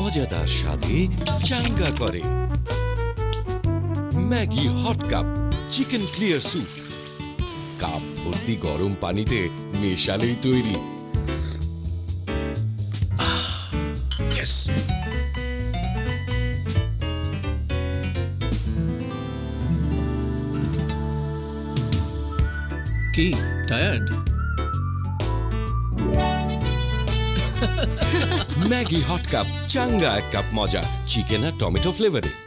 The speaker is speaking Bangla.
মজাদার স্বাদে চাঙ্গা করে। Maggi hot cup chicken clear soup, cup ভর্তি গরম পানিতে মেশালেই তৈরি। ইয়েস। কি টায়ার্ড? ম্যাগি হট কাপ চাঙ্গা এক কাপ মজা চিকেন আর টমেটো ফ্লেভারে।